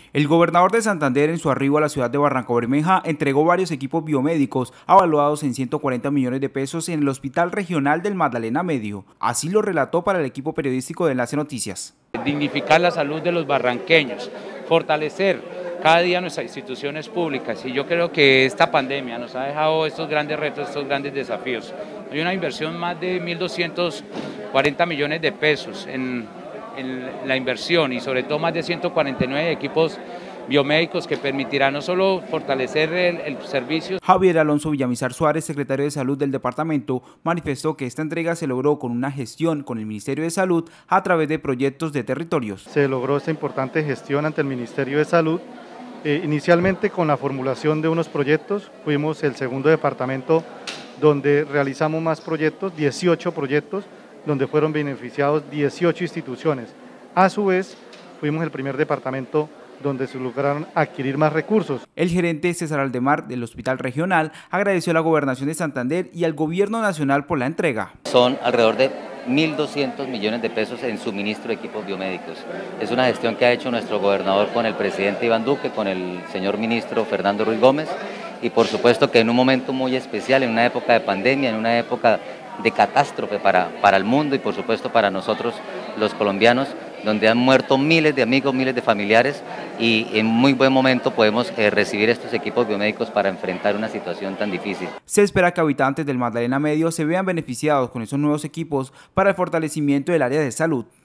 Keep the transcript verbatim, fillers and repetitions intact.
El gobernador de Santander, en su arribo a la ciudad de Barrancabermeja, entregó varios equipos biomédicos avaluados en ciento cuarenta millones de pesos en el Hospital Regional del Magdalena Medio. Así lo relató para el equipo periodístico de Enlace Noticias. Dignificar la salud de los barranqueños, fortalecer cada día nuestras instituciones públicas, y yo creo que esta pandemia nos ha dejado estos grandes retos, estos grandes desafíos. Hay una inversión más de mil doscientos cuarenta millones de pesos en, en la inversión, y sobre todo más de ciento cuarenta y nueve equipos biomédicos que permitirán no solo fortalecer el, el servicio. Javier Alonso Villamizar Suárez, secretario de Salud del departamento, manifestó que esta entrega se logró con una gestión con el Ministerio de Salud a través de proyectos de territorios. Se logró esta importante gestión ante el Ministerio de Salud, eh, inicialmente con la formulación de unos proyectos. Fuimos el segundo departamento donde realizamos más proyectos, dieciocho proyectos, donde fueron beneficiados dieciocho instituciones. A su vez, fuimos el primer departamento donde se lograron adquirir más recursos. El gerente César Aldemar del Hospital Regional agradeció a la Gobernación de Santander y al Gobierno Nacional por la entrega. Son alrededor de mil doscientos millones de pesos en suministro de equipos biomédicos. Es una gestión que ha hecho nuestro gobernador con el presidente Iván Duque, con el señor ministro Fernando Ruiz Gómez, y por supuesto que en un momento muy especial, en una época de pandemia, en una época de catástrofe para, para el mundo y por supuesto para nosotros los colombianos, donde han muerto miles de amigos, miles de familiares, y en muy buen momento podemos eh, recibir estos equipos biomédicos para enfrentar una situación tan difícil. Se espera que habitantes del Magdalena Medio se vean beneficiados con esos nuevos equipos para el fortalecimiento del área de salud.